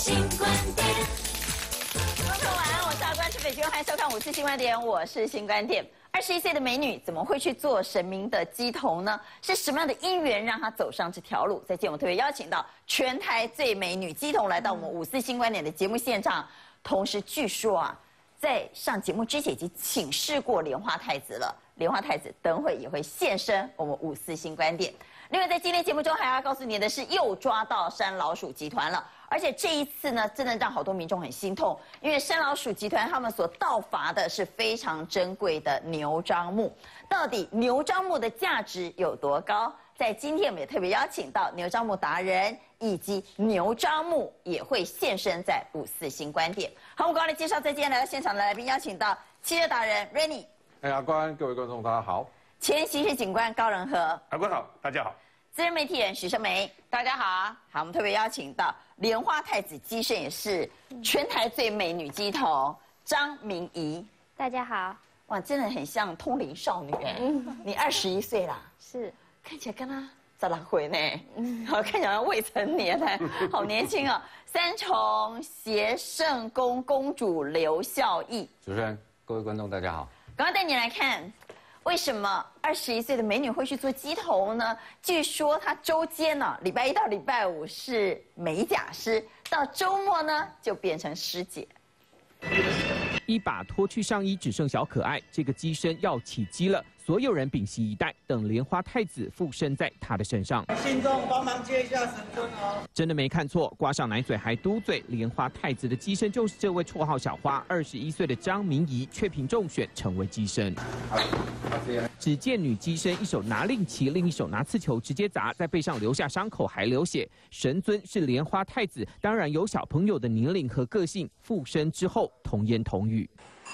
新观点。 观众晚安，我是阿关陈北君，欢迎收看《5次新观点》，我是新观点。21岁的美女怎么会去做神明的乩童呢？是什么样的因缘让她走上这条路？在今天我特别邀请到全台最美女乩童来到我们5次新观点的节目现场，同时据说啊，在上节目之前已经请示过莲花太子了，莲花太子等会也会现身我们5次新观点。另外，在今天节目中还要告诉你的是，又抓到山老鼠集团了。而且这一次呢，真的让好多民众很心痛，因为山老鼠集团他们所盗伐的是非常珍贵的牛樟木。到底牛樟木的价值有多高？在今天我们也特别邀请到牛樟木达人，以及牛樟木也会现身在5次新观点。好，我们刚才介绍，在今天来到现场的来宾，邀请到汽车达人 Rainy， 阿关，各位观众大家好。 前刑事警官高仁和， 阿关好，大家好。 资深媒体人许胜梅，大家好。好，我们特别邀请到莲花太子乩身，也是全台最美女乩童张明仪， 大家好。 哇，真的很像通灵少女哎。你21岁啦， 是， 看起来跟她16岁呢。好，看起来未成年呢，好年轻哦。三重协圣宫公主刘孝义， 主持人，各位观众大家好。 赶快带你来看。为什么21岁的美女会去做乩童呢？据说她周间呢，礼拜一到礼拜五是美甲师，到周末呢就变成师姐。 一把脱去上衣，只剩小可爱，这个乩身要起乩了。所有人屏息以待，等莲花太子附身在她的身上。 信众帮忙接一下神尊哦。真的没看错，挂上奶嘴还嘟嘴，莲花太子的乩身就是这位绰号小花21岁的张明仪，却凭中选成为乩身。只见女乩身一手拿令旗，另一手拿刺球，直接砸在背上，留下伤口还流血。神尊是莲花太子，当然有小朋友的年龄和个性，附身之后童言童语。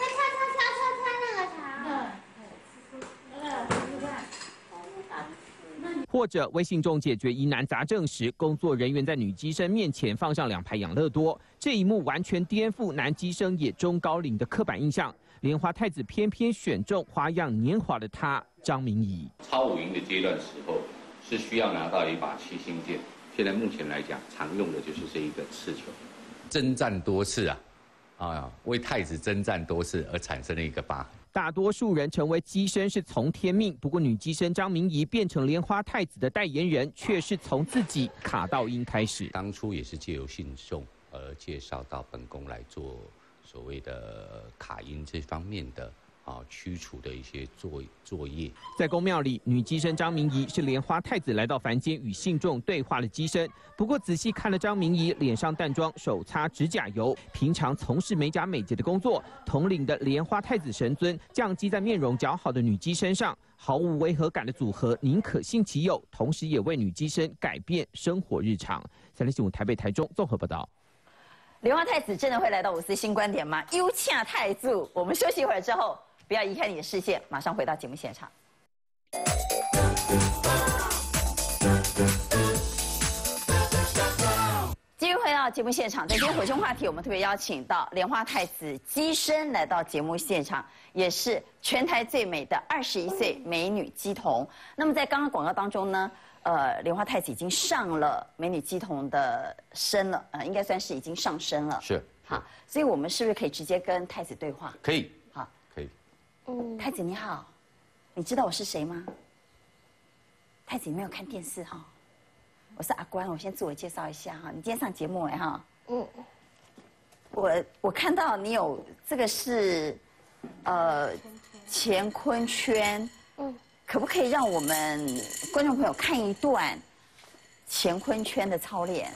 或者为信众解决疑难杂症时，工作人员在女乩身面前放上2排养乐多，这一幕完全颠覆男乩身也中高龄的刻板印象。莲花太子偏偏选中花样年华的她张明仪。 超五营的阶段时候是需要拿到一把七星剑，现在目前来讲常用的就是这一个刺球。征战多次为太子征战多次而产生了一个疤痕。 大多数人成为乩身是从天命，不过女乩身张明仪变成莲花太子的代言人，却是从自己卡到阴开始。 当初也是借由信众而介绍到本宫来做所谓的卡阴这方面的驱除的一些作业。 在宫庙里，女乩身张明仪是莲花太子来到凡间与信众对话的乩身。不过仔细看了张明仪脸上淡妆，手擦指甲油，平常从事美甲美睫的工作。统领的莲花太子神尊降基在面容姣好的女乩身上，毫无违和感的组合，宁可信其有，同时也为女乩身改变生活日常。365台北、台中综合报道。 莲花太子真的会来到5次新观点吗？优洽太子，我们休息一会儿之后。不要移开你的视线，马上回到节目现场。继续回到节目现场，在今天火星话题，我们特别邀请到莲花太子乩身来到节目现场，也是全台最美的21岁美女乩童。那么在刚刚广告当中呢，莲花太子已经上了美女乩童的身了，应该算是已经上身了。 是。 好，所以我们是不是可以直接跟太子对话？ 可以。 太子你好，你知道我是谁吗？太子你没有看电视哈？我是阿关，我先自我介绍一下哈。你今天上节目哈？我看到你有这个是乾坤圈，可不可以让我们观众朋友看一段乾坤圈的操练？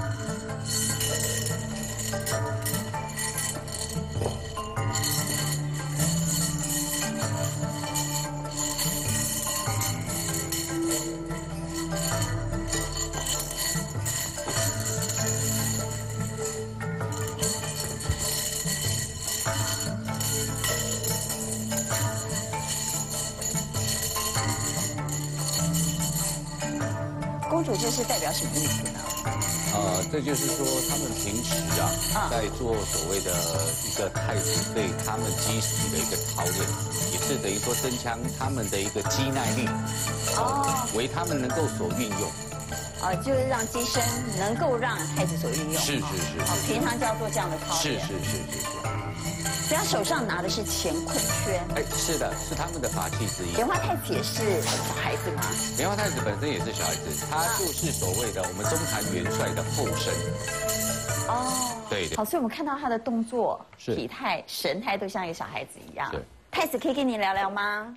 公主这是代表什么意思呢？ 这就是说他们平时在做所谓的一个太子对他们基础的一个操练，也是等于说增强他们的一个肌耐力，为他们能够所运用。 就是让机身能够让太子所运用。 是。 平常就要做这样的操练。 是。 所以他手上拿的是乾坤圈。 哎，是的，是他们的法器之一。 莲花太子也是小孩子吗？ 莲花太子本身也是小孩子，他就是所谓的我们中坛元帅的后身。 哦， 对。 好，所以我们看到他的动作、 是体态、神态都像一个小孩子一样。 对。 太子可以跟你聊聊吗？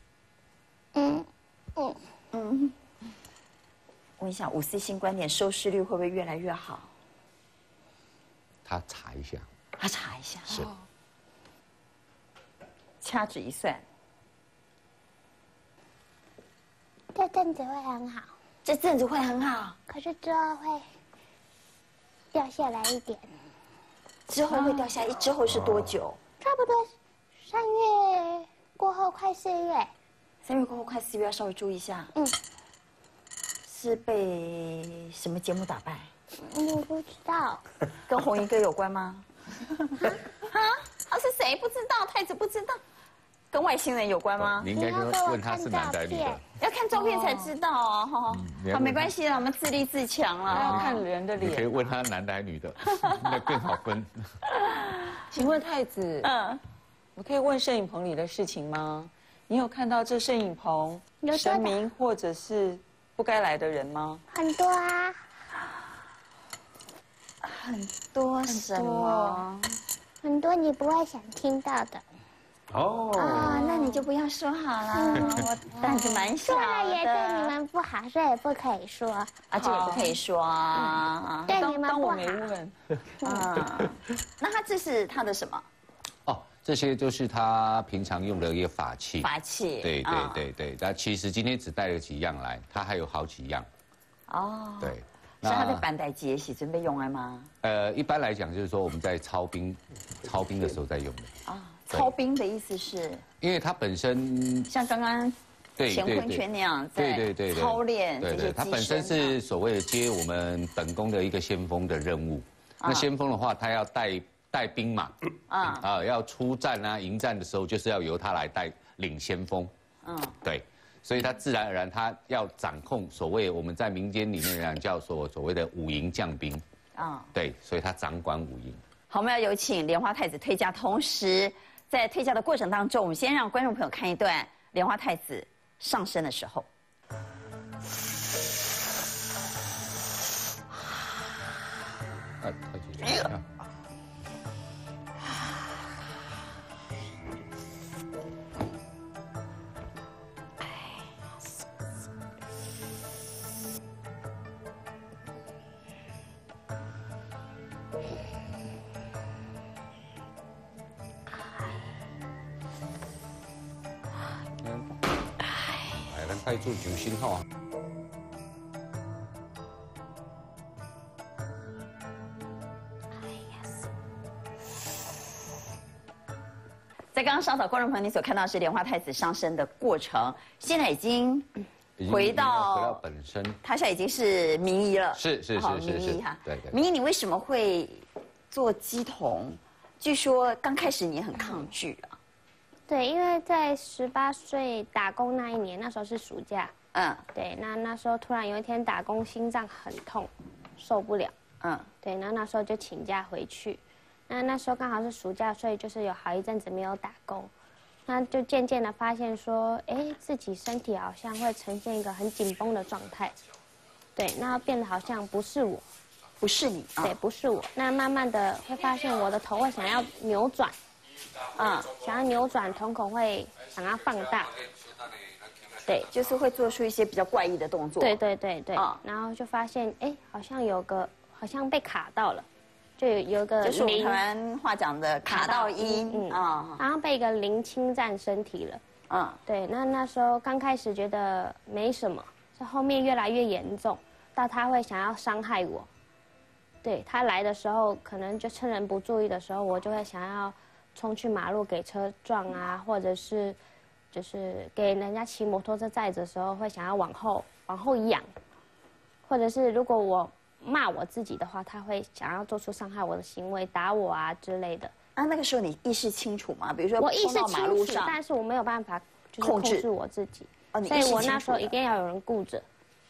问一下5C新观点收视率会不会越来越好？ 他查一下。 他查一下。 是。 掐指一算， 这阵子会很好， 这阵子会很好， 可是之后会掉下来一点。 之后会掉下来，之后是多久？ 差不多3月过后，快4月。 3月过后，快4月要稍微注意一下。是被什么节目打败？ 我不知道。 跟红衣哥有关吗？他是谁？不知道，太子不知道。跟外星人有关吗？ 你应该问他是男的女的。 要看照片才知道啊！好，没关系了，我们自立自强了。 要看人的脸。 你可以问他男的还是女的，那更好分。 请问太子，我可以问摄影棚里的事情吗？你有看到这摄影棚神明或者是不该来的人吗？ 很多啊。 很多什么？ 很多你不会想听到的。 那你就不要说好了。我胆子蛮小的。 说了也对你们不好，所以不可以说。 这也不可以说啊。 对你们不好。 当我没问。 那这是他的什么？ 这些就是他平常用的一个法器。 法器。 对。那其实今天只带了几样来，他还有好几样。对。 是他在板带节洗准备用来吗？ 一般来讲就是说我们在操兵的时候在用的。 操兵的意思是？ 因为它本身像刚刚乾坤圈那样在操练这些机身。 它本身是所谓的接我们本宫的一个先锋的任务。那先锋的话，他要带兵马，要出战啊、迎战的时候，就是要由他来领先锋。对。所以他自然而然，他要掌控所谓我们在民间里面讲叫所谓的五营将兵。对，所以他掌管五营。 好，我们要有请莲花太子退驾，同时在退驾的过程当中，我们先让观众朋友看一段莲花太子上身的时候。 带住9星号。 在刚刚稍早观众朋友你所看到是莲花太子上身的过程，现在已经回到本身， 他现在已经是名医了。 是名医哈。 对。 名医，你为什么会做乩童？据说刚开始你很抗拒啊。 对，因为在18岁打工那一年，那时候是暑假。对，那时候突然有一天打工，心脏很痛，受不了。对，那时候就请假回去。那时候刚好是暑假，所以就是有好一阵子没有打工。那就渐渐的发现说，自己身体好像会呈现一个很紧绷的状态。对，那变得好像不是我， 不是你。 对，不是我。那慢慢的会发现我的头会想要扭转。想要扭转，瞳孔会想要放大，对， 就是会做出一些比较怪异的动作。 对，然后就发现，好像被卡到了，就有一个就是我们台湾话讲的卡到阴， 好像被一个灵侵占身体了。对，那时候刚开始觉得没什么，是后面越来越严重，到他会想要伤害我。对，他来的时候，可能就趁人不注意的时候，我就会想要冲去马路给车撞啊，或者是就是给人家骑摩托车载着的时候，会想要往后仰，或者是如果我骂我自己的话，他会想要做出伤害我的行为，打我啊之类的。 那个时候你意识清楚吗？比如说我意识清楚，但是我没有办法就是控制我自己，所以我那时候一定要有人顾着。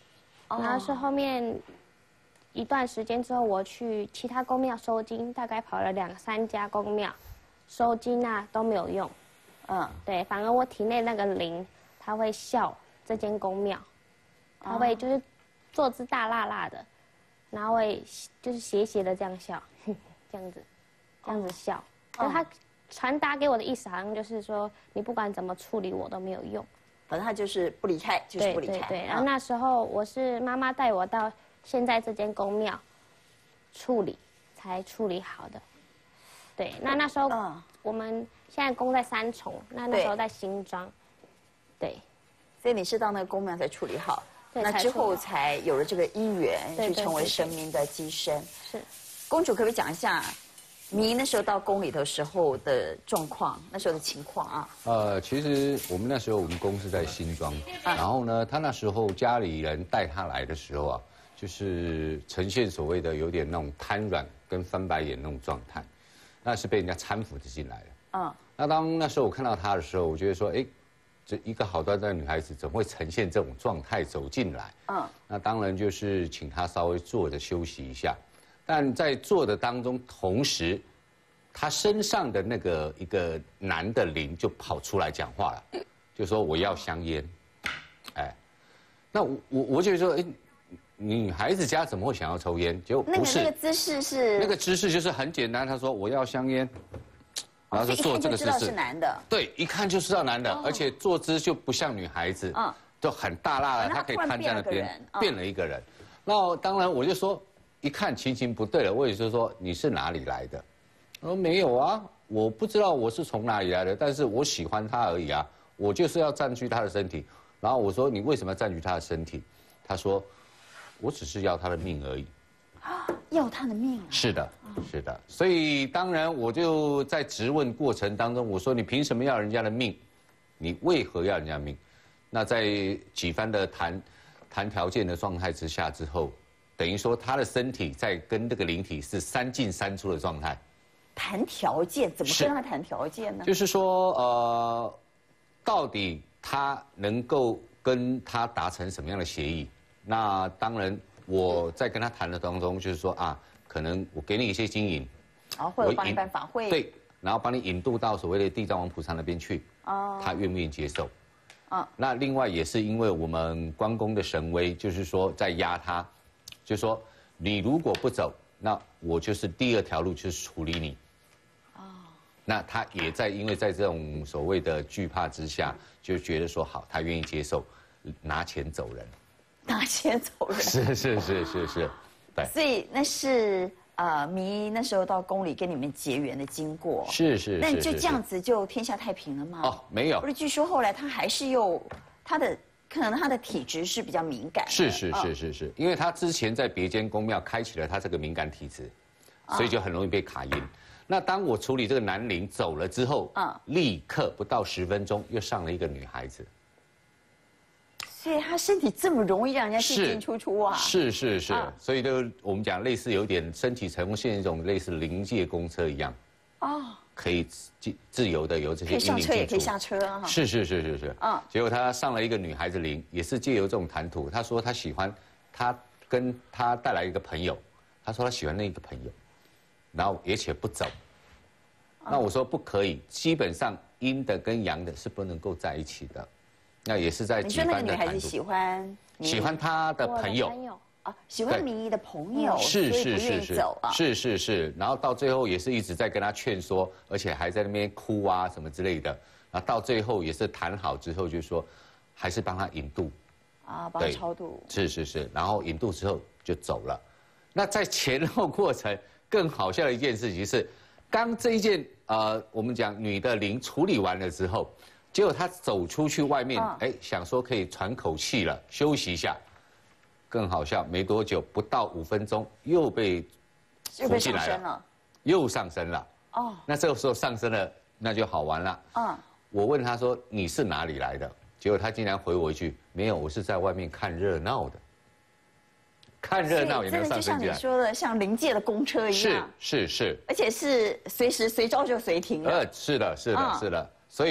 然后是后面一段时间之后，我去其他宫庙收金，大概跑了2、3家宫庙，收金啊都没有用。对，反而我体内那个灵，他会笑这间宫庙，他会就是坐姿大辣辣的，然后会就是斜斜的这样笑，这样子笑。就他传达给我的意思，好像就是说，你不管怎么处理我都没有用。 反正他就是不离开，就是不离开。 对。然后那时候我是妈妈带我到现在这间宫庙处理，才处理好的。对，那时候我们现在宫在3重，那时候在新庄。对。 所以你是到那个宫庙才处理好，那之后才有了这个姻缘，去成为神明的机身。 是。 公主可不可以讲一下？你那时候到宫里头时候的状况，那时候的情况啊？ 其实我们那时候我们宫是在新庄，然后呢，他那时候家里人带他来的时候啊，就是呈现所谓的有点那种瘫软跟翻白眼那种状态，那是被人家搀扶着进来的。那当那时候我看到他的时候，我觉得说，哎，这一个好端端的女孩子怎么会呈现这种状态走进来？那当然就是请她稍微坐着休息一下。但在做的当中，同时，他身上的那个一个男的灵就跑出来讲话了，就说我要香烟，哎，那我就说，哎，女孩子家怎么会想要抽烟？结果不是， 那个姿势是那个姿势就是很简单，他说我要香烟，然后就做这个姿势， 是男的， 对，一看就知道男的，而且坐姿就不像女孩子，就很大辣的，他可以瘫在那边，变了一个人。那当然我就说。一看情形不对了，我也是说你是哪里来的？我说没有啊，我不知道我是从哪里来的，但是我喜欢他而已啊，我就是要占据他的身体。然后我说你为什么要占据他的身体？他说我只是要他的命而已。 要他的命啊？是的， 是的。所以当然我就在质问过程当中，我说你凭什么要人家的命？你为何要人家的命？那在几番的谈条件的状态之下之后。等于说他的身体在跟这个灵体是3进3出的状态。 谈条件怎么跟他谈条件呢？ 就是说到底他能够跟他达成什么样的协议？那当然我在跟他谈的当中，就是说可能我给你一些金银， 或者帮你办法会， 对，然后帮你引渡到所谓的地藏王菩萨那边去。他愿不愿意接受？那另外也是因为我们关公的神威，就是说在压他。就说你如果不走，那我就是第2条路，就是处理你。那他也因为在这种所谓的惧怕之下，就觉得说好，他愿意接受，拿钱走人。 拿钱走人。 是，对。 所以那是迷那时候到宫里跟你们结缘的经过。 是。 那就这样子就天下太平了吗？ 没有。 不是，据说后来他还是可能他的体质是比较敏感。 是，因为他之前在别间宫庙开启了他这个敏感体质，所以就很容易被卡阴。那当我处理这个男灵走了之后，立刻不到10分钟又上了一个女孩子。 所以他身体这么容易让人家进进出出啊？ 是，所以就我们讲类似有点身体呈现一种类似临界公车一样。可以自由的由这些阴灵进出， 可以上车也可以下车啊。 是。结果他上了一个女孩子灵，也是借由这种谈吐，他说他喜欢，他跟他带来一个朋友，他说他喜欢那个朋友，然后而且不走。那我说不可以，基本上阴的跟阳的是不能够在一起的。那也是在几番的谈吐。 你说那个女孩子喜欢他的朋友。 喜欢明仪的朋友， 是， 是， 然后到最后也是一直在跟他劝说，而且还在那边哭什么之类的。然后到最后也是谈好之后，就说还是帮他引渡， 帮他超度。 是，然后引渡之后就走了。那在前后过程更好笑的一件事情是，刚这一件我们讲女的灵处理完了之后，结果她走出去外面，想说可以喘口气了，休息一下。更好笑，没多久，不到5分钟，又被扶进来了，又上升了。那这个时候上升了，那就好玩了。我问他说你是哪里来的？结果他竟然回我一句：没有，我是在外面看热闹的。看热闹也能上升进来。 就像你说的，像临界的公车一样。 是， 而且是随时随招就随停了。 是的。所以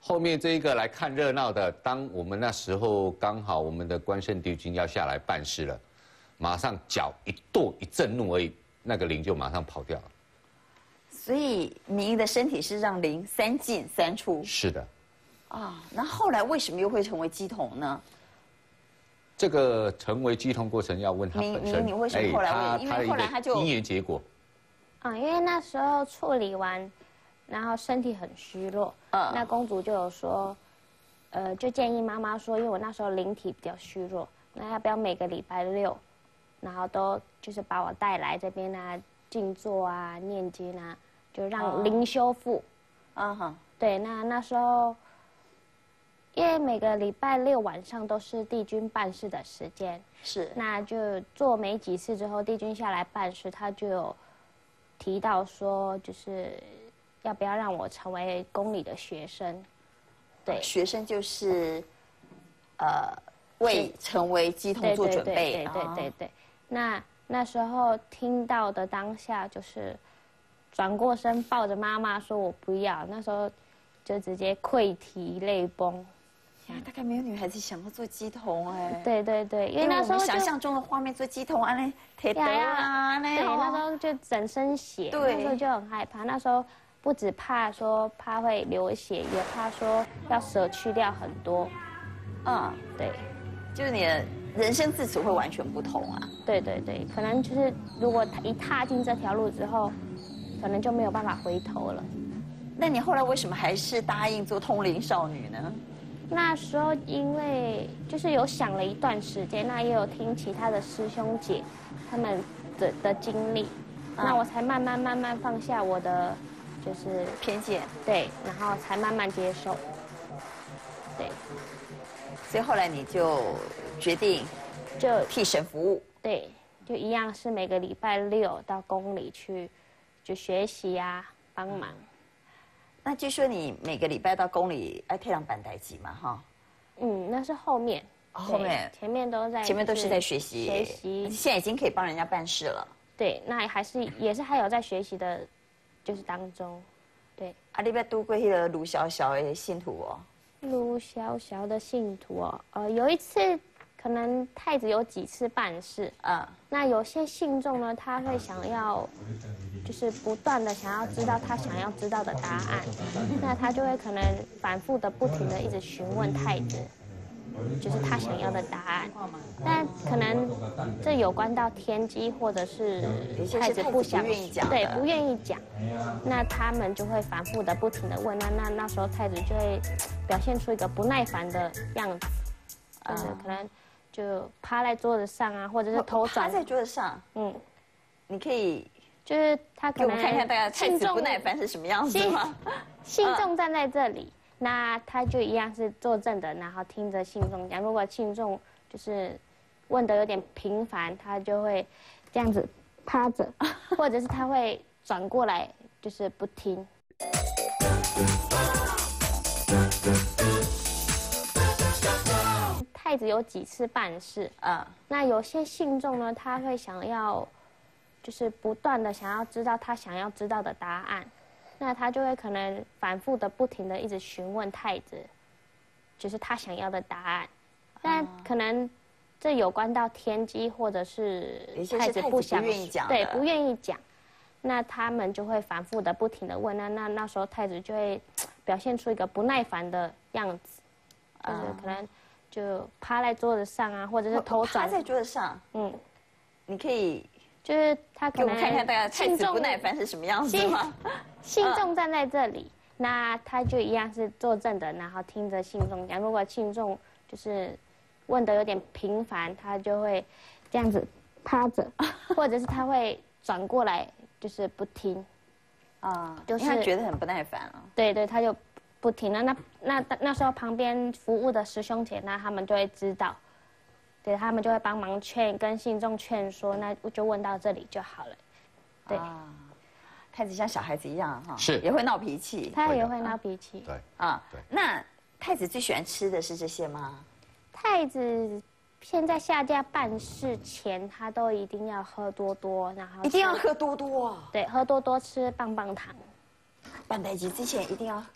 后面这一个来看热闹的，当我们那时候刚好我们的关圣帝君要下来办事了，马上脚一跺一震怒而已，那个灵就马上跑掉了。 所以明仪的身体是让灵3进3出。 是的。 啊，那后来为什么又会成为乩童呢？ 这个成为乩童过程要问他本身。 你为什么后来因为后来他就因缘结果。 因为那时候处理完。然后身体很虚弱，那公主就有说，就建议妈妈说，因为我那时候灵体比较虚弱，那要不要每个礼拜6，然后都就是把我带来这边啊，静坐啊，念经啊，就让灵修复。对，那时候，因为每个礼拜6晚上都是帝君办事的时间， 是， 那就做没几次之后，帝君下来办事，他就有提到说，就是。要不要让我成为宫里的学生？对， 学生就是，为成为乩童做准备。 对。那时候听到的当下，就是转过身抱着妈妈说：“我不要。”那时候就直接溃堤泪崩。 大概没有女孩子想要做乩童哎。 对，因为那时候想象中的画面做乩童啊，那铁德啊， 那时候就整身血，那时候就很害怕。那时候。不只怕会流血，也怕说要舍去掉很多。对， 就是你的人生自此会完全不同啊。 对，可能就是如果一踏进这条路之后，可能就没有办法回头了。 那你后来为什么还是答应做通灵少女呢？ 那时候因为就是有想了一段时间，那也有听其他的师兄姐他们的经历，那我才慢慢放下我的。就是偏见， 对，然后才慢慢接受，对， 所以后来你就决定就替神服务， 对，就一样是每个礼拜6到宫里去，就学习啊，帮忙。 那据说你每个礼拜到宫里爱太阳板代机嘛，哈？ 那是后面，前面都是在学习，现在已经可以帮人家办事了。 对，那也是还有在学习的。就是当中，对。 你要拄过那个卢小小的信徒哦。 卢小小的信徒哦，有一次可能太子有几次办事那有些信众呢，他会想要，就是不断的想要知道他想要知道的答案，那他就会可能反复的不停的一直询问太子。就是他想要的答案，但可能这有关到天机，或者是太子不想讲，对，不愿意讲，那他们就会反复的不停的问，那时候太子就会表现出一个不耐烦的样子，就是可能就趴在桌子上啊，或者是头转趴在桌子上，你可以就是他可能给我们看看大家太子不耐烦是什么样子吗？ 信众站在这里。那他就一样是坐正的，然后听着信众讲。如果信众就是问的有点频繁，他就会这样子趴着，或者是他会转过来，就是不听。太子有几次办事那有些信众呢，他会想要，就是不断的想要知道他想要知道的答案。那他就会可能反复的不停的一直询问太子，就是他想要的答案，但可能这有关到天机，或者是太子不想讲，对，不愿意讲，那他们就会反复的不停的问，那时候太子就会表现出一个不耐烦的样子，就是可能就趴在桌子上啊，或者是头转趴在桌子上，你可以。 就是他可能给我们看看大家太子不耐烦是什么样子吗？ 信众站在这里，那他就一样是坐正的，然后听着信众讲。如果信众就是问的有点频繁，他就会这样子趴着，或者是他会转过来，就是不听。 就是他觉得很不耐烦啊。 对，他就不听了。那时候旁边服务的师兄姐，那他们就会知道。对他们就会帮忙跟信众劝说，那就问到这里就好了。对， 太子像小孩子一样哈， 是也会闹脾气， 他也会闹脾气。 对对。那太子最喜欢吃的是这些吗？ 太子现在下嫁办事前，他都一定要喝多多，然后一定要喝多多。 对，喝多多吃棒棒糖。 办代机之前一定要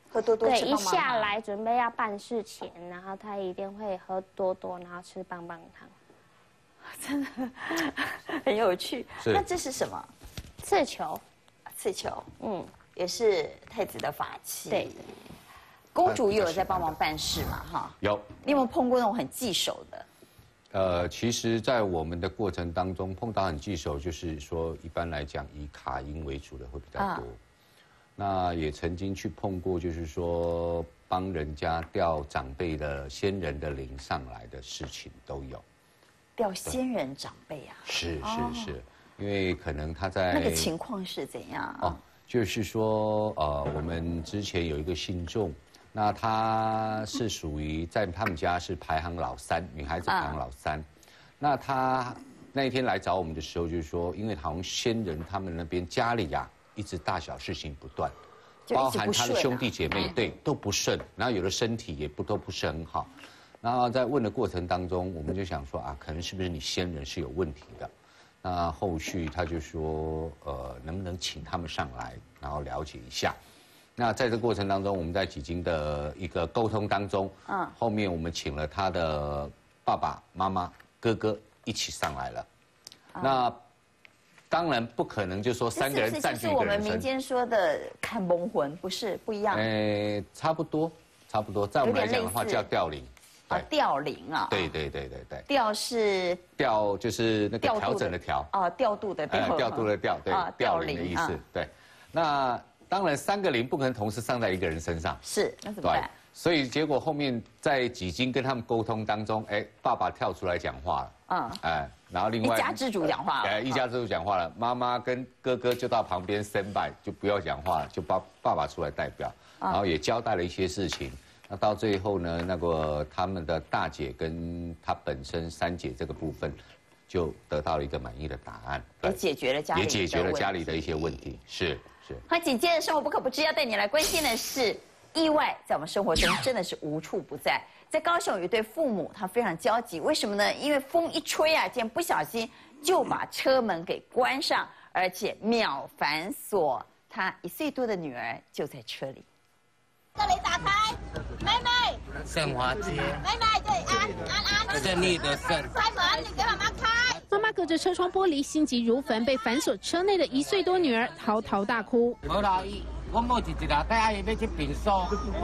喝多多。 对，一下来准备要办事前，然后他一定会喝多多，然后吃棒棒糖。 真的很有趣。那这是什么？ 刺球。 刺球，也是太子的法器。 对。 公主也有在帮忙办事嘛？哈。 有。 你有没有碰过那种很棘手的？ 其实，在我们的过程当中，碰到很棘手，就是说，一般来讲，以卡音为主的会比较多。那也曾经去碰过，就是说，帮人家调长辈的先人的灵上来的事情都有。 调先人长辈啊？ 是，因为可能他在那个情况是怎样？哦， 就是说，我们之前有一个信众。那她是属于在他们家是排行老3，女孩子排行老3。那她那一天来找我们的时候，就是说，因为好像先人他们那边家里啊，一直大小事情不断，包含他的兄弟姐妹对都不顺，然后有的身体也都不是很好。然后在问的过程当中，我们就想说啊，可能是不是你先人是有问题的？那后续他就说，能不能请他们上来，然后了解一下。那在这个过程当中，我们在几经的一个沟通当中，后面我们请了他的爸爸妈妈、哥哥一起上来了。那当然不可能就说3个人占据一个人生。是我们民间说的看蒙魂，不是不一样。 差不多。在我们来讲的话叫调灵。 调灵啊。 对。 调是调就是那个调整的调。 调度的调。 调度的调，对。调灵的意思，对。那当然3个灵不可能同时上在一个人身上。 是，那怎么办？ 所以结果后面在几经跟他们沟通当中，爸爸跳出来讲话了。然后另外一家之主讲话了。 一家之主讲话了，妈妈跟哥哥就到旁边 stand by， 就不要讲话了，就爸爸出来代表，然后也交代了一些事情。那到最后呢，那个他们的大姐跟他本身3姐这个部分，就得到了一个满意的答案， 也解决了家里的一些问题，是。 好，紧接着生活不可不知要带你来关心的是，意外在我们生活中真的是无处不在。在高雄有一对父母，他非常焦急，为什么呢？因为风一吹啊，竟然不小心就把车门给关上，而且秒反锁，他1岁多的女儿就在车里。 这里打开，妹妹。 盛华街。 妹妹，这里安。 胜利的胜。 开门，你给妈妈开。 妈妈隔着车窗玻璃，心急如焚，被反锁车内的1岁多女儿嚎啕大哭。 无啦，我某一日啊，带阿姨要去平锁。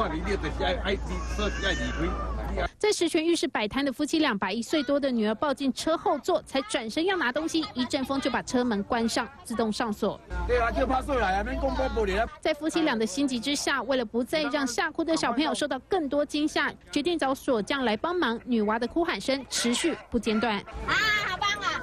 在石泉浴室摆摊的夫妻俩把1岁多的女儿抱进车后座，才转身要拿东西，一阵风就把车门关上，自动上锁。 对啊，就怕水来啊，免讲玻璃啊。 在夫妻俩的心急之下，为了不再让吓哭的小朋友受到更多惊吓，决定找锁匠来帮忙。女娃的哭喊声持续不间断。 好棒啊！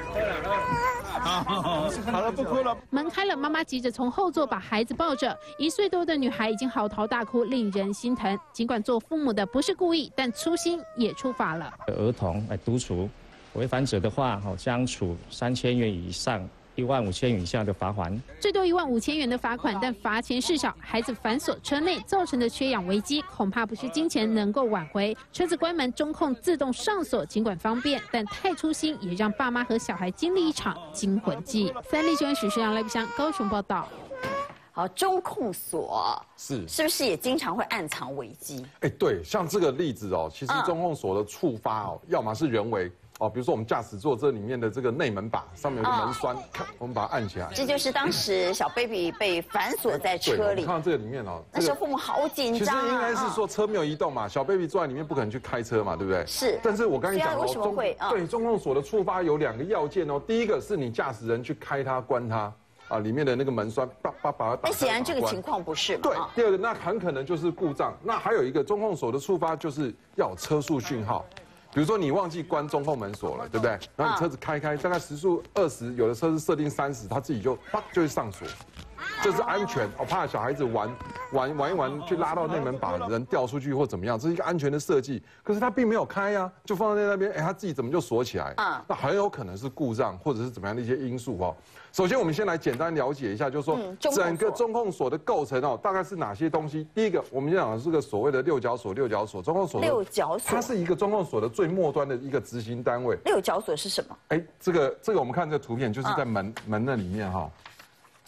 好了，不哭了。 门开了，妈妈急着从后座把孩子抱着。1岁多的女孩已经嚎啕大哭，令人心疼。尽管做父母的不是故意，但粗心也触法了。 儿童督促违反者的话，将处3000元以上15000元以下的罚款， 最多15000元的罚款，但罚钱事小。孩子反锁车内造成的缺氧危机，恐怕不是金钱能够挽回。车子关门，中控自动上锁，尽管方便，但太粗心，也让爸妈和小孩经历一场惊魂记。3立新闻许世阳、赖不香高雄报道。 好，中控锁是不是也经常会暗藏危机？ 对，像这个例子其实中控锁的触发要么是人为。比如说我们驾驶座这里面的这个内门把上面有个门栓，我们把它按起来。 这就是当时小 baby 被反锁在车里。 看到这个里面那时候父母好紧张。 其实应该是说车没有移动嘛，小 baby 坐在里面不可能去开车嘛，对不对？ 是。 但是我刚才讲为什么会？ 对，中控锁的触发有2个要件第一个是你驾驶人去开它、关它。里面的那个门栓，把它打开。 但显然这个情况不是嘛？ 对，第2个那很可能就是故障。那还有一个中控锁的触发就是要有车速讯号。比如说你忘记关中控门锁了，对不对？然后你车子开，大概时速20，有的车是设定30，它自己就会上锁，这是安全。怕小孩子玩一玩，去拉到内门把人掉出去或怎么样，这是一个安全的设计。可是它并没有开呀，就放在那边，它自己怎么就锁起来？那很有可能是故障或者是怎么样的一些因素首先，我们先来简单了解一下，就是说整个中控锁的构成大概是哪些东西？第一个，我们讲的是个所谓的六角锁。中控锁六角锁， 它是一个中控锁的最末端的一个执行单位。 六角锁是什么？ 这个我们看这个图片，就是在门那里面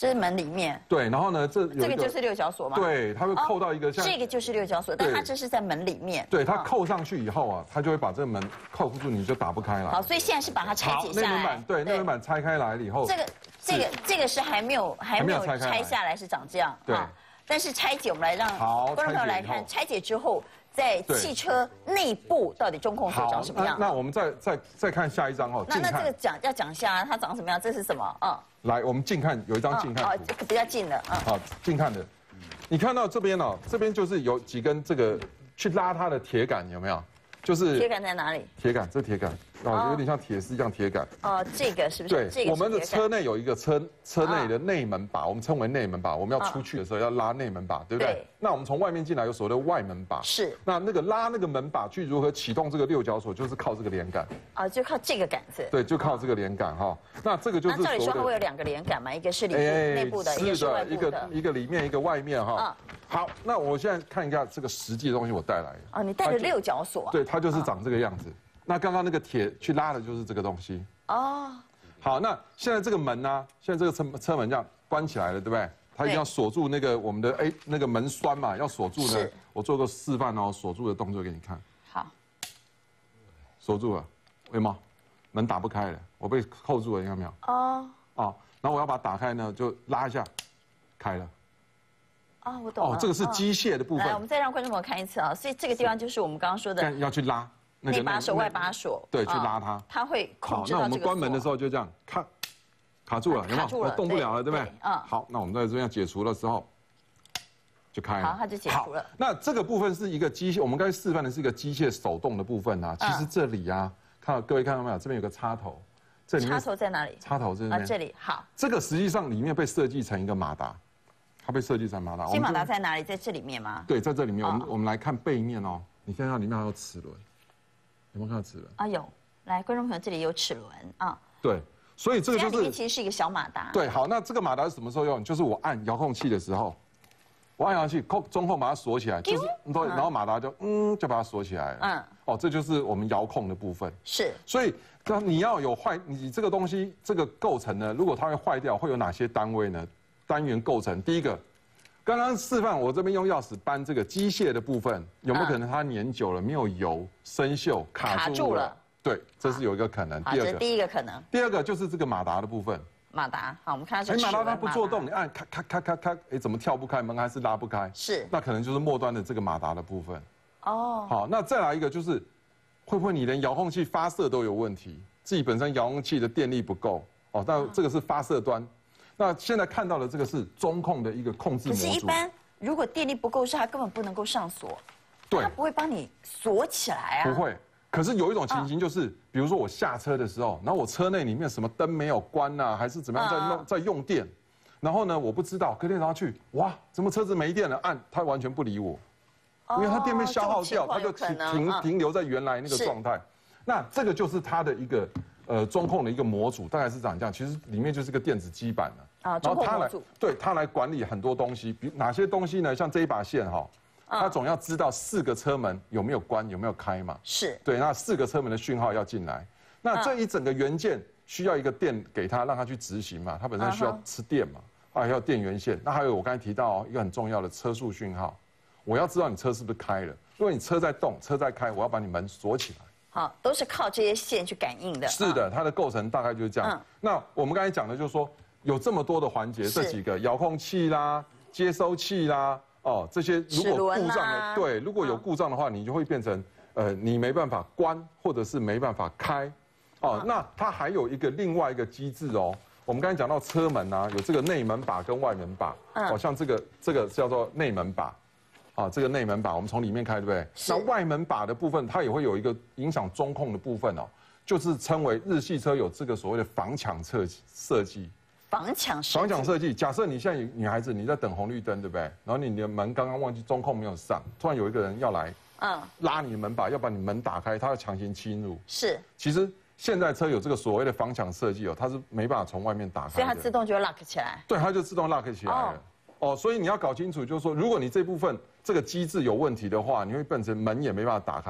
这是门里面。 对，然后呢，这个就是六角锁吗？ 对，它会扣到一个像这个就是六角锁，但它这是在门里面。 对，它扣上去以后啊，它就会把这个门扣住，你就打不开了。 好，所以现在是把它拆解下来。 内门板对，内门板拆开来了以后， 这个是还没有拆下来，是长这样。 对。 但是拆解，我们来让观众朋友来看，拆解之后，在汽车内部到底中控锁长什么样？ 那我们再看下一张哦。 那这个要讲一下它长什么样？这是什么？ 来，我们近看，有一张近看图。 这个比较近的。 好，近看的，你看到这边哦，这边就是有几根这个去拉它的铁杆，有没有？就是铁杆在哪里？ 铁杆，这铁杆有点像铁丝一样铁杆。 这个是不是？ 对，我们的车内有一个车内的内门把，我们称为内门把。我们要出去的时候要拉内门把，对不对？那我们从外面进来有所谓的外门把。 是。 那个拉那个门把去如何启动这个六角锁，就是靠这个连杆。 就靠这个杆子。 对，就靠这个连杆哈。那这个就是。 那照理说它会有2个连杆嘛，一个是内部的，一个是外部的。 一个里面，一个外面哈。好，那我现在看一下这个实际的东西，我带来的。 你带着六角锁。 对，它就是长这个样子。那刚刚那个铁去拉的就是这个东西。好，那现在这个门呢？现在这个车门这样关起来了，对不对？它一定要锁住那个我们的那个门栓嘛，要锁住呢。我做个示范哦，锁住的动作给你看。 好。 锁住了，有没有？门打不开了，我被扣住了，你看没有？然后我要把它打开呢，就拉一下，开了。 我懂了。 这个是机械的部分。 来，我们再让观众朋友看一次啊。所以这个地方就是我们刚刚说的要去拉内把手、外把手。 对，去拉它。 它会控制到这个锁。 那我们关门的时候就这样卡住了，有没有？我动不了了，对不对？好，那我们在这边解除的时候就开了。 好，它就解除了。 那这个部分是一个机械，我们刚才示范的是一个机械手动的部分啊。其实这里啊，各位看到没有？这边有个插头。 插头在哪里？ 插头这边。 这里好。 这个实际上里面被设计成一个马达。它被设计成马达。 新马达在哪里？在这里面吗？ 对，在这里面。我们来看背面哦。你看到里面还有齿轮，有没有看到齿轮？ 有。来，观众朋友，这里有齿轮啊。 对，所以这个就是。 里面其实是一个小马达。 对，好，那这个马达是什么时候用？就是我按遥控器的时候，我按遥控器中控把它锁起来，就是然后马达就把它锁起来了。这就是我们遥控的部分。 是。 所以你要有你这个东西这个构成呢，如果它会坏掉，会有哪些单位呢？单元构成，第一个，刚刚示范我这边用钥匙扳这个机械的部分，有没有可能它粘久了没有油生锈卡住了？对，这是有一个可能。 这是第一个可能。 第二个就是这个马达的部分。 马达，好，我们看它是马达它不做动，你按咔，怎么跳不开门还是拉不开？ 是。 那可能就是末端的这个马达的部分。好，那再来一个就是，会不会你连遥控器发射都有问题？自己本身遥控器的电力不够但这个是发射端。那现在看到的这个是中控的一个控制模组。 可是，一般如果电力不够，是它根本不能够上锁，它不会帮你锁起来啊。 不会。可是有一种情形就是，比如说我下车的时候，然后我车内里面什么灯没有关啊，还是怎么样在用电，然后呢我不知道，隔天早上去，哇，怎么车子没电了？按它完全不理我，因为它电被消耗掉，它就停留在原来那个状态。那这个就是它的一个中控的一个模组，大概是长这样。其实里面就是个电子基板了。 中控模组。 对，它来管理很多东西，比哪些东西呢？像这一把线它总要知道4个车门有没有关，有没有开嘛？ 是。 对，那4个车门的讯号要进来，那这一整个元件需要一个电给它，让它去执行嘛。它本身需要吃电嘛，还有电源线。那还有我刚才提到一个很重要的车速讯号，我要知道你车是不是开了。如果你车在动，车在开，我要把你门锁起来。 好，都是靠这些线去感应的。 是的，它的构成大概就是这样。那我们刚才讲的就是说，有这么多的环节，这几个遥控器啦、接收器啦。这些如果故障了，对，如果有故障的话，你就会变成你没办法关，或者是没办法开，那它还有另外一个机制我们刚才讲到车门啊，有这个内门把跟外门把，像这个叫做内门把，这个内门把我们从里面开，对不对？那外门把的部分，它也会有一个影响中控的部分就是称为日系车有这个所谓的防抢设计。 防抢设计，假设你现在女孩子你在等红绿灯，对不对？然后你的门刚刚忘记中控没有上，突然有一个人要来，拉你的门把，要把你门打开，他要强行侵入。 是。 其实现在车有这个所谓的防抢设计它是没办法从外面打开的， 所以它自动就会 lock 起来。 对，它就自动 lock 起来了。所以你要搞清楚，就是说，如果你这部分这个机制有问题的话，你会变成门也没办法打开，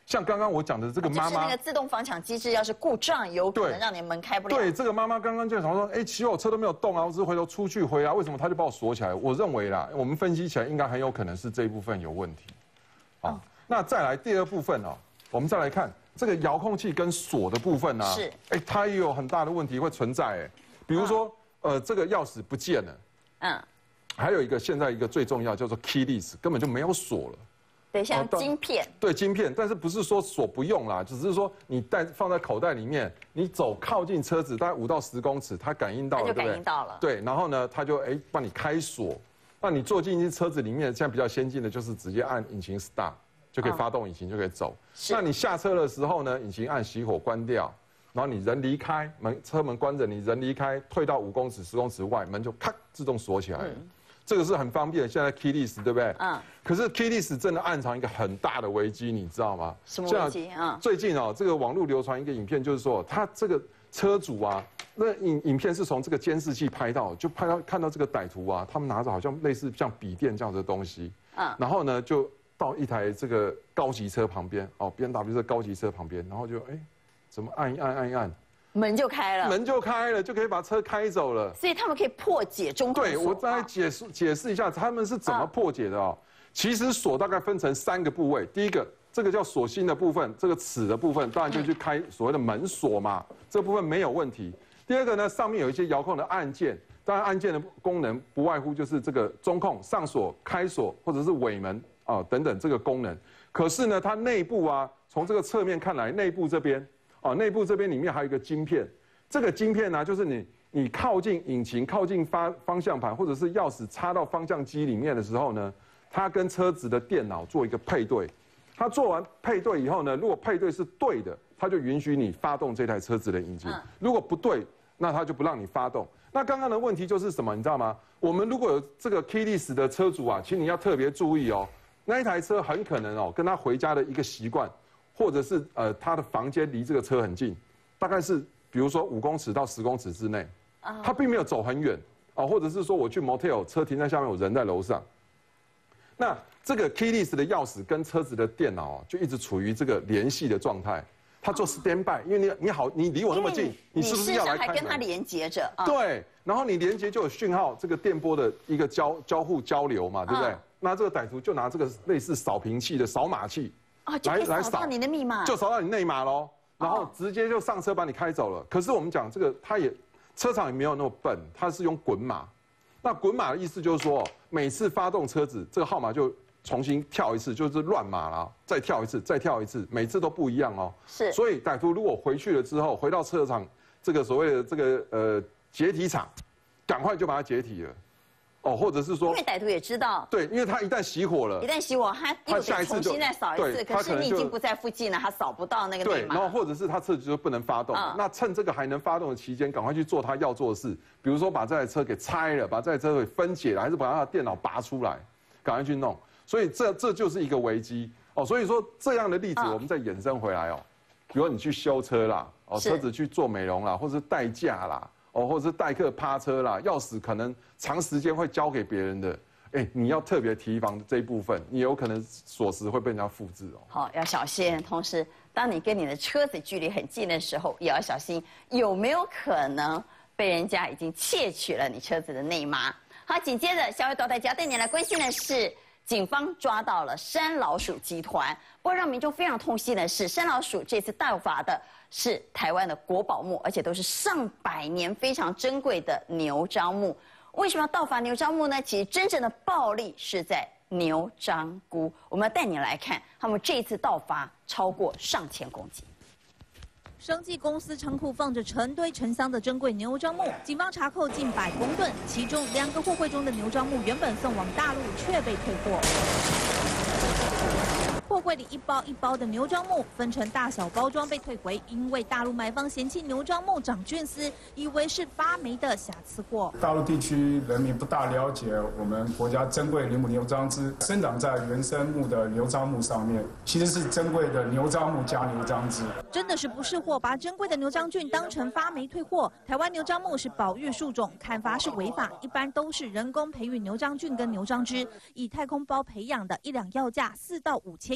像刚刚我讲的这个妈妈， 就是那个自动防抢机制要是故障，有可能让你门开不了。 对，这个妈妈刚刚就想说，哎，其实我车都没有动啊，我只是回头出去回来，为什么他就把我锁起来？我认为啦，我们分析起来应该很有可能是这一部分有问题。好，那再来第二部分哦，我们再来看这个遥控器跟锁的部分啊， 是， 哎，它也有很大的问题会存在，哎，比如说，这个钥匙不见了，还有一个现在一个最重要叫做 keyless， 根本就没有锁了。 对，像晶片。 对，晶片，但是不是说锁不用啦，只是说你放在口袋里面，你走靠近车子大概5到10公尺，它感应到了， 它就感应到了。 对，然后呢，它就帮你开锁。那你坐进去车子里面，现在比较先进的就是直接按引擎 start 就可以发动引擎就可以走。那你下车的时候呢，引擎按熄火关掉，然后你人离开，车门关着，你人离开，退到5公尺、10公尺外，门就咔自动锁起来了。这个是很方便，现在 keyless 对不对？可是 keyless 真的暗藏一个很大的危机，你知道吗？ 什么危机最近这个网络流传一个影片，就是说他这个车主啊，那影片是从这个监视器拍到，就看到这个歹徒啊，他们拿着好像类似像笔电这样的东西，然后呢就到一台这个高级车旁边，BMW 这高级车旁边，然后就怎么按一按。 门就开了， 门就开了，就可以把车开走了。 所以他们可以破解中控锁。 对，我再来解释一下他们是怎么破解的哦。其实锁大概分成3个部位，第一个这个叫锁芯的部分，这个齿的部分，当然就去开所谓的门锁嘛，这部分没有问题。第二个呢，上面有一些遥控的按键，当然按键的功能不外乎就是这个中控、上锁、开锁或者是尾门等等这个功能。可是呢，它内部从这个侧面看来，内部这边。内部这边里面还有一个晶片，这个晶片呢，就是你靠近引擎、靠近方向盘，或者是钥匙插到方向机里面的时候呢，它跟车子的电脑做一个配对。它做完配对以后呢，如果配对是对的，它就允许你发动这台车子的引擎；如果不对，那它就不让你发动。那刚刚的问题就是什么，你知道吗？我们如果有这个 keyless 的车主请你要特别注意哦，那一台车很可能跟他回家的一个习惯。或者是他的房间离这个车很近，大概是比如说5公尺到10公尺之内，他并没有走很远或者是说我去 motel 车停在下面，我人在楼上，那这个 keyless 的钥匙跟车子的电脑就一直处于这个联系的状态，它做 standby， 因为你离我那么近，你是不是要来开门？ 还跟它连接着对，然后你连接就有讯号，这个电波的一个交互交流嘛，对不对？那这个歹徒就拿这个类似扫屏器的扫码器。 就可以扫到你的密码， 就扫到你内码喽，然后直接就上车把你开走了。可是我们讲这个，车厂也没有那么笨，它是用滚码。那滚码的意思就是说，每次发动车子，这个号码就重新跳一次，就是乱码了，再跳一次，再跳一次，每次都不一样哦。 是。 所以歹徒如果回去了之后，回到车厂这个所谓的这个解体厂，赶快就把它解体了。或者是说， 因为歹徒也知道， 对，因为他一旦熄火了， 他下一次重新再扫一次，可是你已经不在附近了，他扫不到那个内码。 对，然后或者是他车子就不能发动，那趁这个还能发动的期间，赶快去做他要做的事，比如说把这台车给拆了，把这台车给分解了，还是把他的电脑拔出来，赶快去弄。所以这就是一个危机所以说这样的例子我们再衍生回来比如你去修车啦，车子去做美容啦，或者是代驾啦。或者是代客趴车啦，钥匙可能长时间会交给别人的，你要特别提防这一部分，你有可能锁匙会被人家复制好，要小心。同时，当你跟你的车子距离很近的时候，也要小心有没有可能被人家已经窃取了你车子的内码。好，紧接着小伟导大家带你来关心的是，警方抓到了山老鼠集团。不过让民众非常痛心的是，山老鼠这次盗伐的是台湾的国宝木，而且都是上百年非常珍贵的牛樟木。为什么要盗伐牛樟木呢？其实真正的暴利是在牛樟菇。我们要带你来看，他们这一次盗伐超过上千公斤。 生技公司仓库放着成堆成箱的珍贵牛樟木，警方查扣近100公吨，其中2个货柜中的牛樟木原本送往大陆，却被退货。货柜里一包一包的牛樟木分成大小包装被退回，因为大陆买方嫌弃牛樟木长菌丝，以为是发霉的瑕疵货。 大陆地区人民不大了解我们国家珍贵林木牛樟枝生长在原生木的牛樟木上面，其实是珍贵的牛樟木加牛樟枝。 真的是不是货，把珍贵的牛樟菌当成发霉退货。台湾牛樟木是保育树种，砍伐是违法，一般都是人工培育牛樟菌跟牛樟枝，以太空包培养的，1两要价4到5千元。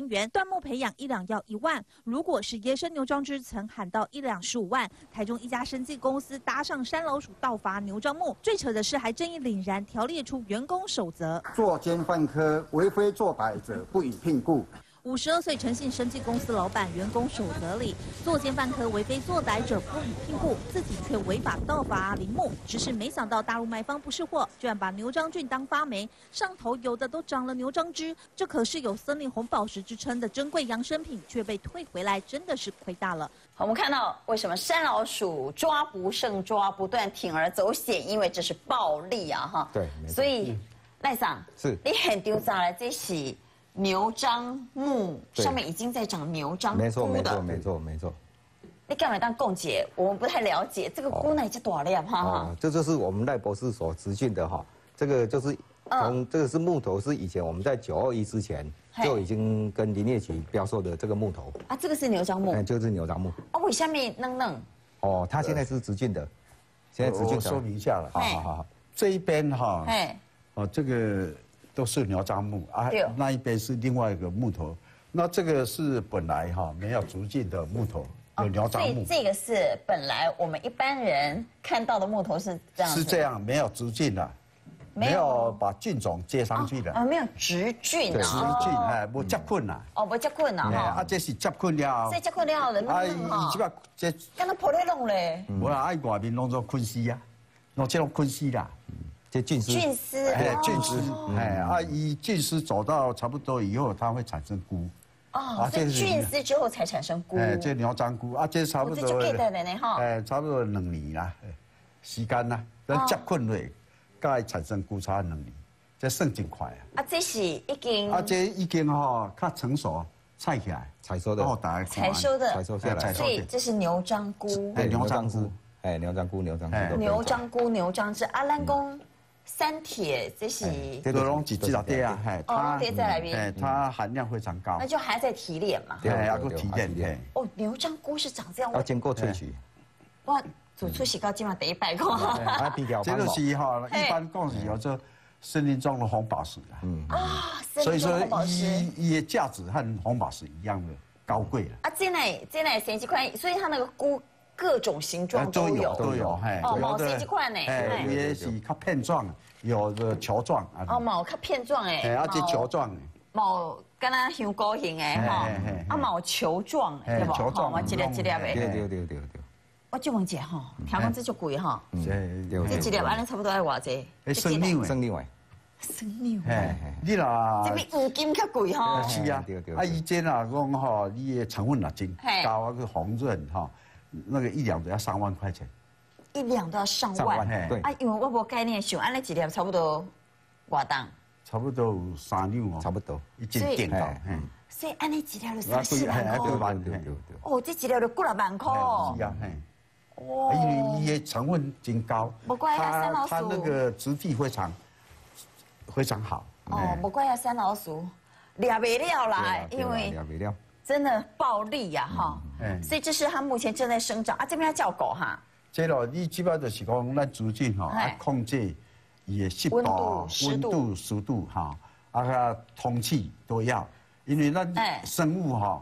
5000元，椴木培养1两要1万。如果是野生牛樟芝，曾喊到1两15万。台中一家生技公司搭上山老鼠盗伐牛樟木，最扯的是还正义凛然条列出员工守则： 作奸犯科，为非作歹者不予聘雇。 52岁诚信生技公司老板员工守则里，作奸犯科、为非作歹者不予聘雇，自己却违法盗伐林木。只是没想到大陆卖方不识货，居然把牛樟菌当发霉，上头有的都长了牛樟芝。这可是有森林红宝石之称的珍贵洋生品，却被退回来，真的是亏大了。 我们看到为什么山老鼠抓不胜抓，不断铤而走险，因为这是暴利啊哈。 对， 所以赖桑是你很丢炸了，这是。 牛樟木上面已经在长牛樟菇的， 没错。 你干嘛当共解？我们不太了解这个菇哪只多量哈？ 这就是我们赖博士所资讯的哈。这个就是这个是木头，是以前我们在921之前就已经跟林业局标售的这个木头啊。这个是牛樟木， 就是牛樟木。 哦，为什么嫩？ 哦，它现在是直径的，现在直径。 我说明一下了， 好， 这一边哈，这个。 都是牛樟木啊，那一边是另外一个木头，那这个是本来没有竹径的木头，有牛樟木。 所以这个是本来我们一般人看到的木头是这样。 是这样，没有竹径的，没有把菌种接上去的。 啊，没有直菌啊。 直菌无接捆呐。 哦，无接捆呐哈。 啊，这是接捆了。 这接捆了人啊，伊这个这。 敢那破咧弄咧？ 无啦，爱外面弄做昆丝啊，弄这种昆丝啦。 菌丝， 菌丝，以菌丝走到差不多以后，它会产生菇。 哦，所以菌丝之后才产生菇。 这牛樟菇啊，这差不多。 这就记得了呢哈。 差不多2年啦，时间啦，咱接捆落，该产生菇差2年，这算真快啊。 啊，这是已经。 啊，这已经较成熟，采起来， 采收的。 采收的。 采收下来。 所以这是牛樟菇。 牛樟菇，牛樟菇。 牛樟菇、牛樟芝，啊，咱讲。 三铁这是这都拢几只碟啊， 它叠在那边， 它含量非常高， 那就还在提炼嘛， 要个提炼。 哦，牛樟菇是长这样， 要经过萃取。 哇，做出洗膏今晚第100块。 这个是一般讲是叫做森林中的红宝石啊， 所以说它的价值和红宝石一样的高贵啊。这乃生几块，所以它那个菇。 各种形状都有，哦，毛生几款呢？ 也是较片状，有的球状。 哦，毛较片状诶， 而且球状诶。 毛敢若香菇形诶，哈，啊毛球状，对不？ 球状， 我一粒诶。 对。 我就问一下哈，听讲这就贵哈。这一粒安尼差不多要偌济？ 生牛生牛。 你啦， 这比黄金较贵哈。 是啊，以前啊讲哈，你的成分也真高啊，个红润哈。 那个1两都要3万块钱 ，1两都要上万， 对啊，因为我无概念，想安尼一粒差不多偌重？ 差不多有3两哦， 差不多， 已经点到， 所以安尼一粒就30万块，哦，这一粒就过了万块， 是啊，哇，因为伊的成分真高，它那个质地非常好， 哦，不怪要山老鼠，抓不了啦，因为。 真的暴利呀，哈，所以这是它目前正在生长啊。这边要叫狗哈。 这咯，你基本就是讲咱竹径哈，控制伊的湿度、温度、湿度哈，个通气都要，因为咱生物哈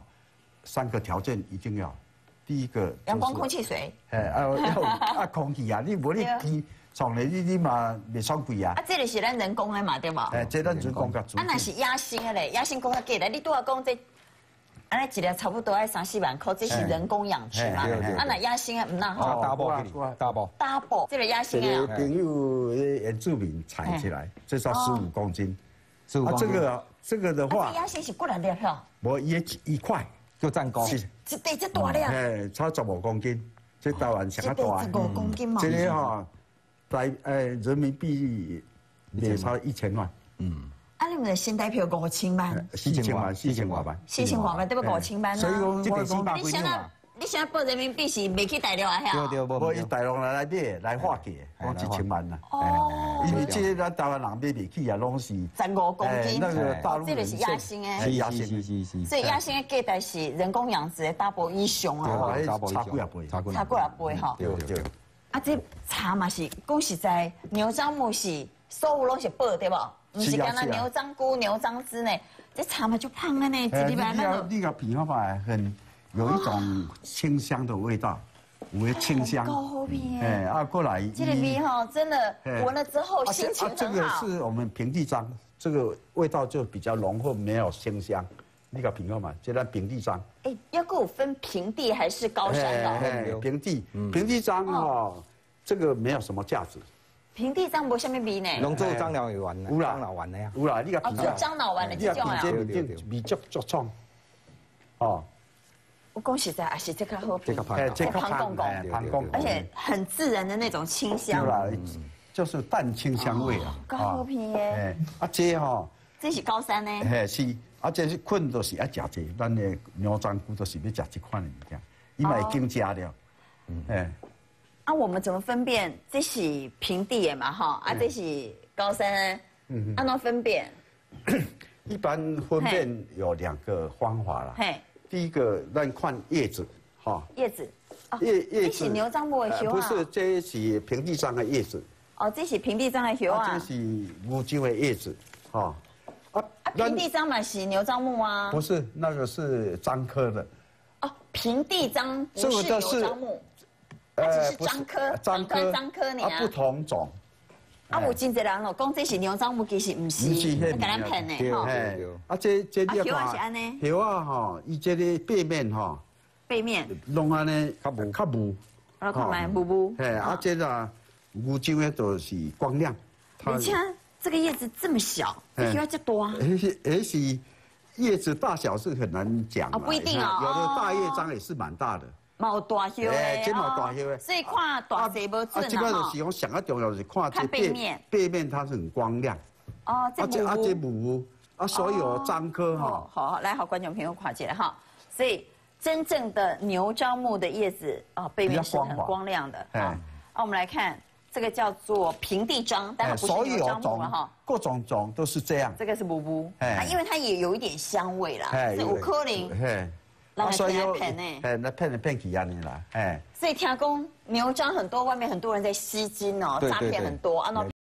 3个条件一定要。第一个阳光、空气、水。 要空气啊，你无你气从来你嘛袂爽贵啊。 啊，这个是咱人工的嘛，对无？ 这咱人工甲竹。 啊，那是野生的嘞，野生讲较贵的，你拄仔讲这。 安尼一粒差不多要3、4万块，这是人工养殖嘛？啊，那野生的唔那好。double，这个野生的。 朋友原住民采起来，至少15公斤。 15公斤。 这个的话， 野生是几粒票？ 无一块就占高。 一袋这大粒。 差15公斤，这台湾上较大。 15公斤嘛。 这个哈，人民币也差1000万。 啊，你们的新台票5000万 ，4000万 ，4000万对不5000万啊？ 所以讲， 你现在报人民币是未去大陆啊？ 对，无去大陆来买来化价，讲1000万啦。哦，因为这咱台湾人买袂起啊，拢是 15公斤。 那个大陆这个是野生的， 是野生是。 所以野生的价值是人工养殖的 double 以上啊。 差几啊倍， 差几啊倍哈。 对。 啊，这茶嘛是，讲实在，牛樟木是所有拢是宝对不？不是干那牛樟菇、牛樟芝呢，这茶嘛就胖了呢，一礼拜那个。 那个皮方法很有一种清香的味道，有的清香。 高好皮哎，过来。 这个皮哈，真的闻了之后心情很好。 这个是我们平地樟，这个味道就比较浓厚，没有清香。那个平方法，这咱平地樟。 哎，要跟我分平地还是高山的？ 平地樟哈，这个没有什么价值。 平地樟无什么味呢？ 拢做樟脑丸呢， 有啦， 樟脑丸的呀。 有啦，你个做樟脑丸的这种啊。 味足创，哦。 我讲实在，还是这个好品， 这个胖公公，而且很自然的那种清香。 就是淡清香味啊。 高好品耶。 这哈， 这是高山呢。 嘿是，这是困都是要食这，咱的牛樟菇都是要食这款的物件，伊嘛已经食了。 我们怎么分辨这是平地的嘛哈？这是高山呢？按怎分辨？ 一般分辨有2个方法啦。第一个，咱看叶子，哈。 叶子。 叶子。 这是牛樟木的叶啊。 不是，这是平地樟的叶子。 这是平地樟的叶啊。 这是乌桕的叶子，哈。 平地樟嘛是牛樟木吗？ 不是，那个是樟科的。 平地樟不是牛樟木。这是樟科呢。 不同种。 有真侪人哦，讲这是牛樟木，其实唔是，给咱骗的哈。这你要看，叶啊哈，伊这个背面哈， 背面弄安尼较雾， 看卖雾。 这个乌桕的都是光亮。 而且这个叶子这么小，叶要这多。 是叶子大小是很难讲。 不一定哦。 有的大叶樟也是蛮大的。 冇大叶的， 这冇大叶的， 所以看大小无准基本上是讲上个重要是看这背面它是很光亮。这雾，所有樟科哈。 好，来好观众朋友看起来哈，所以真正的牛樟木的叶子背面是很光亮的。我们来看这个叫做平地樟，但它不是牛樟木了哈。 各种种都是这样。 这个是雾，因为它也有一点香味啦，是有可能。 所以那骗去安尼啦， 所以听讲牛樟很多，外面很多人在吸金哦，诈骗很多，